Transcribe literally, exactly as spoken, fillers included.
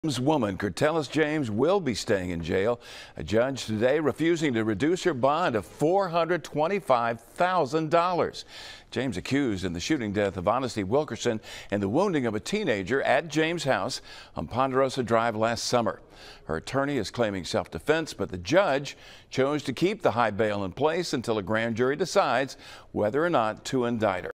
Semmes woman Cortellis James will be staying in jail. A judge today refusing to reduce her bond of four hundred twenty-five thousand dollars. James accused in the shooting death of Honesty Wilkerson and the wounding of a teenager at James' house on Ponderosa Drive last summer. Her attorney is claiming self-defense, but the judge chose to keep the high bail in place until a grand jury decides whether or not to indict her.